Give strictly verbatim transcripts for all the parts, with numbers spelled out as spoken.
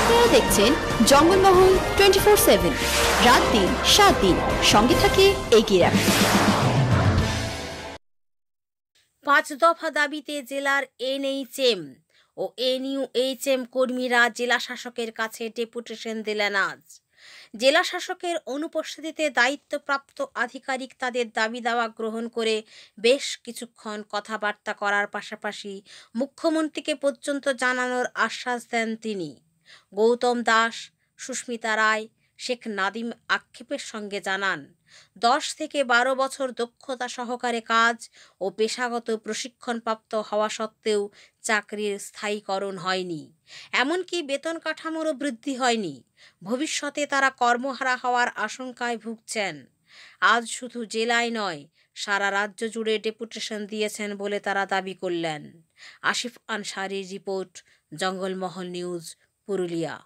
আপনারা দেখছেন Jangalmahal twenty four seven, রাত দিন সাত দিন সঙ্গে থাকে এগিয়ে রাখে। পাঁচ দফা দাবিতে জেলার এনএইচএম ও এনইউএইচএম কর্মীরা জেলা শাসকের কাছে ডেপুটেশন দিলেন আজ। জেলা শাসকের অনুপস্থিতিতে দায়িত্বপ্রাপ্ত আধিকারিক তাদের দাবি দাওয়া গ্রহণ করে বেশ কিছুক্ষণ কথাবার্তা করার পাশাপাশি মুখ্যমন্ত্রীকে পর্যন্ত জানানোর আশ্বাস দেন তিনি। গৌতম দাস, সুস্মিতা রায়, শেখ নাদিম আক্ষেপের সঙ্গে জানান, দশ থেকে বারো বছর দক্ষতা সহকারে কাজ ও পেশাগত প্রশিক্ষণপ্রাপ্ত হওয়া সত্ত্বেও চাকরির স্থায়ীকরণ হয়নি, এমনকি বেতন কাঠামোরও বৃদ্ধি হয়নি। ভবিষ্যতে তারা কর্মহারা হওয়ার আশঙ্কায় ভুগছেন। আজ শুধু জেলায় নয়, সারা রাজ্য জুড়ে ডেপুটেশন দিয়েছেন বলে তারা দাবি করলেন। আসিফ আনসারির রিপোর্ট, জঙ্গলমহল নিউজ, পুরুলিয়া।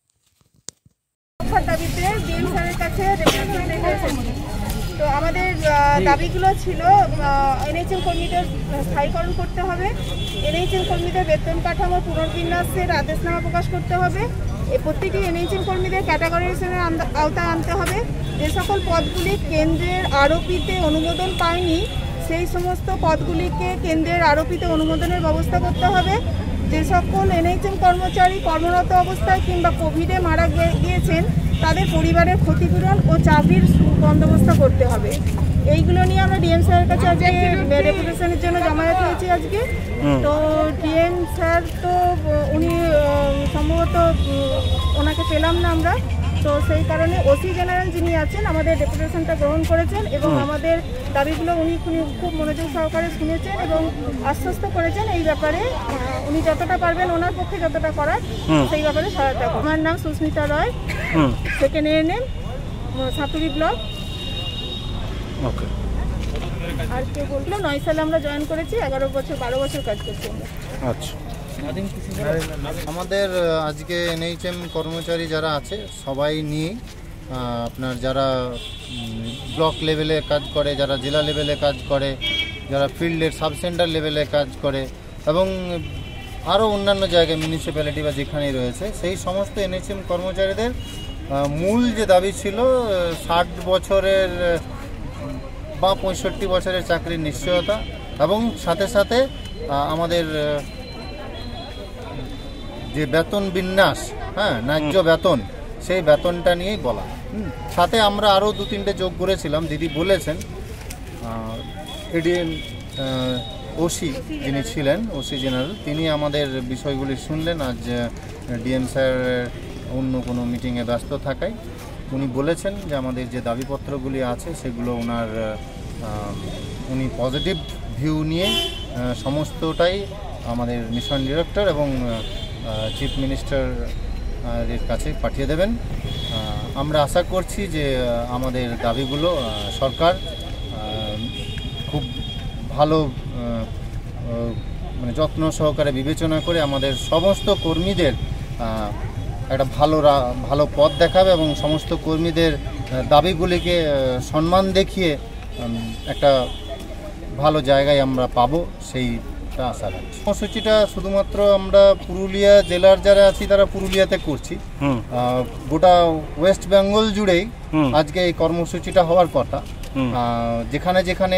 দাবিতে ডিএম স্যারের কাছে তো আমাদের দাবিগুলো ছিল এনএইচএম কর্মীদের স্থায়ীকরণ করতে হবে, এনএইচএম কর্মীদের বেতন কাঠামো পুনর্বিন্যাসের আদেশনামা প্রকাশ করতে হবে, প্রত্যেকটি এনএইচএম কর্মীদের ক্যাটাগরাইজেশনের আওতায় আনতে হবে, যে সকল পদগুলি কেন্দ্রের আরোপিতে অনুমোদন পায়নি সেই সমস্ত পদগুলিকে কেন্দ্রের আরোপিতে অনুমোদনের ব্যবস্থা করতে হবে, যে সকল এনএইচএম কর্মচারী কর্মরত অবস্থায় কিংবা কোভিডে মারা গিয়েছেন তাদের পরিবারের ক্ষতিপূরণ ও চাকরির বন্দোবস্ত করতে হবে। এইগুলো নিয়ে আমরা ডিএম স্যারের কাছে আজকে ডেপুটেশনের জন্য জমায়েত হয়েছি আজকে। তো ডিএম স্যার তো উনি সম্ভবত ওনাকে পেলাম না আমরা, তো সেই কারণে ওসি জেনারেল যিনি আছেন আমাদের ডেপুটেশনটা গ্রহণ করেছেন এবং আমাদের দাবিগুলো উনি খুব মনোযোগ সহকারে শুনেছেন এবং আশ্বস্ত করেছেন এই ব্যাপারে উনি যতটা পারবেন ওনার পক্ষে যতটা করার সেই ব্যাপারে সহায়তা করবেন। আমার নাম Susmita Roy, second ANM, Saturi block. Okay. আর কে বললো নয় সালে আমরা জয়েন করেছি, এগারো বছর বারো বছর কাজ করছি আমরা। আচ্ছা, আমাদের আজকে এনএইচএম কর্মচারী যারা আছে সবাই নিয়ে আপনার যারা ব্লক লেভেলে কাজ করে, যারা জেলা লেভেলে কাজ করে, যারা ফিল্ডের সাব সেন্টার লেভেলে কাজ করে এবং আরও অন্যান্য জায়গায় মিউনিসিপ্যালিটি বা যেখানেই রয়েছে সেই সমস্ত এনএইচএম কর্মচারীদের মূল যে দাবি ছিল ষাট বছরের বা পঁয়ষট্টি বছরের চাকরির নিশ্চয়তা এবং সাথে সাথে আমাদের যে বেতন বিন্যাস, হ্যাঁ ন্যায্য বেতন, সেই বেতনটা নিয়েই বলা। সাথে আমরা আরও দু তিনটে যোগ করেছিলাম। দিদি বলেছেন এডিএম ওসি যিনি ছিলেন, ওসি জেনারেল, তিনি আমাদের বিষয়গুলি শুনলেন। আজ ডিএম স্যার অন্য কোনো মিটিংয়ে ব্যস্ত থাকায় উনি বলেছেন যে আমাদের যে দাবিপত্রগুলি আছে সেগুলো ওনার উনি পজিটিভ ভিউ নিয়ে সমস্তটাই আমাদের মিশন ডিরেক্টর এবং চিফ মিনিস্টার এর কাছে পাঠিয়ে দেবেন। আমরা আশা করছি যে আমাদের দাবিগুলো সরকার খুব ভালো মানে যত্ন সহকারে বিবেচনা করে আমাদের সমস্ত কর্মীদের একটা ভালো ভালো পথ দেখাবে এবং সমস্ত কর্মীদের দাবিগুলিকে সম্মান দেখিয়ে একটা ভালো জায়গায় আমরা পাবো সেইটা আশা রাখছি। কর্মসূচিটা শুধুমাত্র আমরা পুরুলিয়া জেলার যারা আছি তারা পুরুলিয়াতে করছি, গোটা ওয়েস্ট বেঙ্গল জুড়েই আজকে এই কর্মসূচিটা হওয়ার কথা। যেখানে যেখানে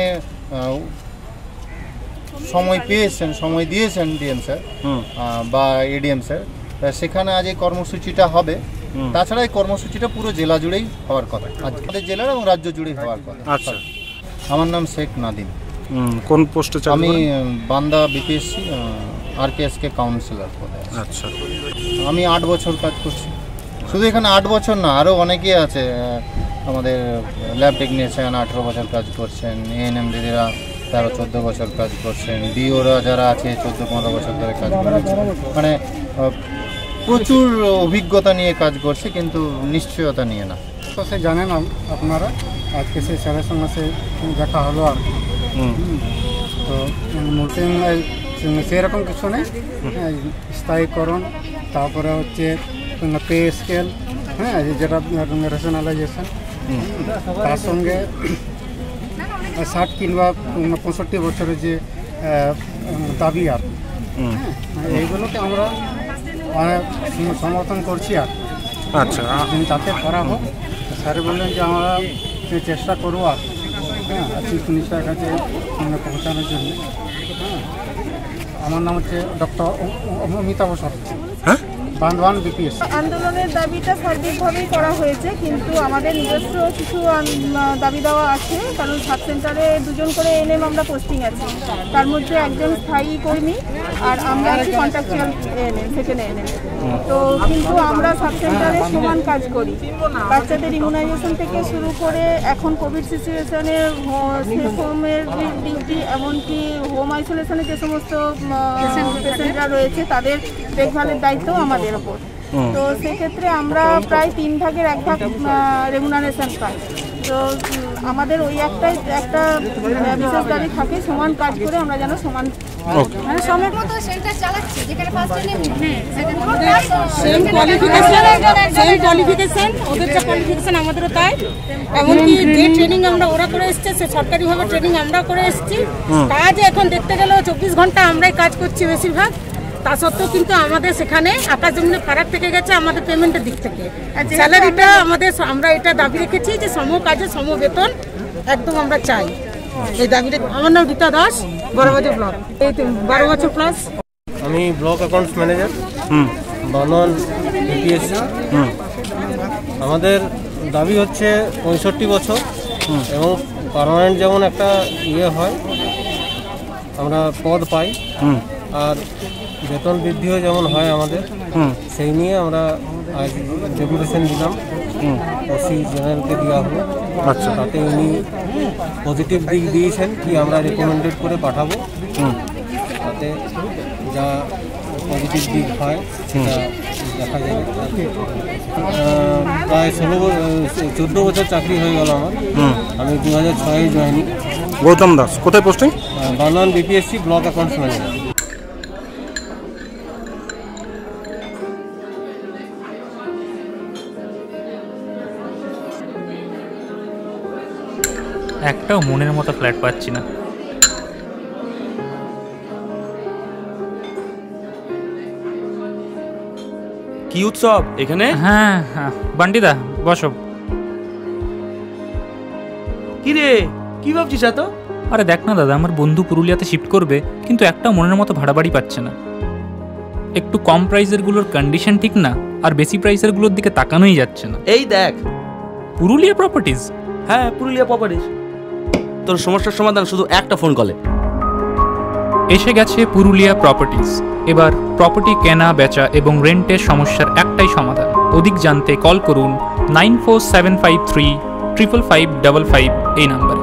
সময় পেয়েছেন, সময় দিয়েছেন ডিএম স্যার বা এডিএম স্যার, সেখানে আজ এই কর্মসূচিটা হবে। তাছাড়া এই কর্মসূচিটা পুরো জেলা জুড়েই হওয়ার কথা, আমাদের জেলার এবং রাজ্য জুড়েই হওয়ার কথা। আচ্ছা, আমার নাম শেখ নাদিম। কোন পোস্টে? আমি বান্দা BPSC R K S K counsellor পদে। আচ্ছা, আমি আট বছর কাজ করছি। শুধু এখানে আট বছর না, আরও অনেকেই আছে। আমাদের ল্যাব টেকনিশিয়ান আঠেরো বছর কাজ করছেন, এএনএম দিদিরা তেরো চোদ্দো বছর কাজ করছেন, ডিওরা যারা আছে চোদ্দো পনেরো বছর ধরে কাজ করছেন। মানে প্রচুর অভিজ্ঞতা নিয়ে কাজ করছে, কিন্তু নিশ্চয়তা নিয়ে না। তো সে জানেন আপনারা, আজকে সেই স্যারের সঙ্গে সে দেখা হলো আর তো নতুন সেরকম কিছু নেই। স্থায়ীকরণ, তারপরে হচ্ছে পে স্কেল, হ্যাঁ যেটা রেশনালাইজেশন, তার সঙ্গে ষাট কিংবা পঁয়ষট্টি বছরের যে দাবি আর এইগুলোকে আমরা অনেক সমর্থন করছি আর আচ্ছা যাতে করা হোক। স্যার বললেন যে আমরা চেষ্টা করবো আর হ্যাঁ চিফ মিনিস্টারের কাছে পৌঁছানোর জন্য। হ্যাঁ আমার নাম হচ্ছে ডক্টর অমিতাভ সরকার, হ্যাঁ বান্ধবান বিপিএস। আন্দোলনের দাবিটা সার্বিকভাবেই করা হয়েছে, কিন্তু আমাদের নিজস্ব কিছু দাবি দেওয়া আছে। কারণ সাব সেন্টারে দুজন করে এনএম আমরা পোস্টিং আছি, তার মধ্যে একজন স্থায়ী কর্মী আর আমরা আছি কন্ট্রাকচুয়াল এএনএম, সেকেন্ড এএনএম। তো কিন্তু আমরা সাব সেন্টারে সমান কাজ করি, বাচ্চাদের ইমিউনাইজেশন থেকে শুরু করে এখন কোভিড সিচুয়েশনে সেফ হোমের ডিউটি, এমনকি হোম আইসোলেশনে যে সমস্ত পেশেন্টরা রয়েছে তাদের দেখভালের দায়িত্ব আমাদের ওপর। তো সেক্ষেত্রে আমরা প্রায় তিন ভাগের এক ভাগ রেমুনারেশন পাই। তো আমাদের ওই একটাই একটা বিশেষ দাবি থাকে, সমান কাজ করে আমরা যেন সমান মানে সময় মতো সেন্টার চালাচ্ছি, যেখানে first time same qualification same qualification ওদের যা কোয়ালিফিকেশন আমাদেরও তাই। এমনকি যে ট্রেনিং আমরা ওরা করে এসছে, সে সরকারিভাবে ট্রেনিং আমরা করে এসেছি। কাজ এখন দেখতে গেলেও চব্বিশ ঘন্টা আমরাই কাজ করছি বেশিরভাগ। তা সত্ত্বেও কিন্তু আমাদের সেখানে আকাশ জমিনে ফারাক থেকে গেছে আমাদের পেমেন্টের দিক থেকে। স্যালারিটা আমাদের আমরা এটা দাবি রেখেছি যে সম কাজে সম বেতন একদম আমরা চাই, এই দাবিটা। আমার নাম রীতা দাস, বড়বাজার ব্লক, এই বারো বছর প্লাস। আমি block accounts manager, Banan BPSC. আমাদের দাবি হচ্ছে পঁয়ষট্টি বছর এবং পার্মানেন্ট যেমন একটা ইয়ে হয় আমরা পদ পাই, আর বেতন বৃদ্ধিও যেমন হয় আমাদের, সেই নিয়ে আমরা আজ ডেপুটেশন দিলাম, ওসি জেনারেলকে দেওয়া হলো। আচ্ছা, তাতে উনি পজিটিভ দিক দিয়েছেন কি আমরা রেকমেন্ডেড করে পাঠাবো, তাতে যা পজিটিভ দিক হয় সেটা দেখা যাবে। প্রায় ষোলো চোদ্দো বছর চাকরি হয়ে গেল আমার। আমি দু হাজার ছয়ে জয়েনিং। গৌতম দাস, কোথায় posting? Banan BPSC, block accounts manager. একটাও মনের মতো ফ্ল্যাট পাচ্ছি না। কি উৎসব এখানে? হ্যাঁ হ্যাঁ বান্টিদা বসো। কি রে, কি ভাবছিস এত? আরে দেখ না দাদা, আমার বন্ধু পুরুলিয়াতে শিফট করবে, কিন্তু একটা মনের মতো ভাড়া বাড়ি পাচ্ছে না। একটু কম প্রাইসের গুলোর কন্ডিশন ঠিক না, আর বেশি প্রাইসের গুলোর দিকে তাকানোই যাচ্ছে না। এই দেখ, পুরুলিয়া প্রপার্টিজ। হ্যাঁ, পুরুলিয়া প্রপার্টিজ। তোর সমস্যার সমাধান শুধু একটা ফোন কলে। এসে গেছে পুরুলিয়া প্রপার্টিজ। এবার প্রপার্টি কেনা বেচা এবং রেন্টের সমস্যার একটাই সমাধান। অধিক জানতে কল করুন nine four seven five three triple five double five এই নাম্বারে।